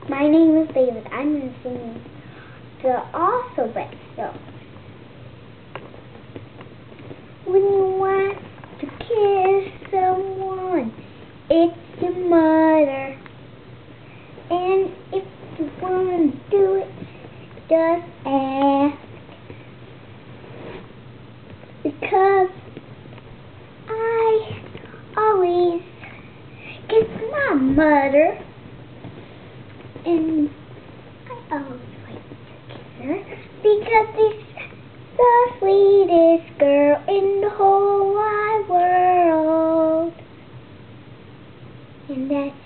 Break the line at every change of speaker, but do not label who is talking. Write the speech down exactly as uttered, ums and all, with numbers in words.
My name is David. I'm going to sing the also best song. When you want to kiss someone, it's your mother. And if you want to do it, just ask. Because I always kiss my mother. And I always like to kiss her because she's the sweetest girl in the whole wide world. And that's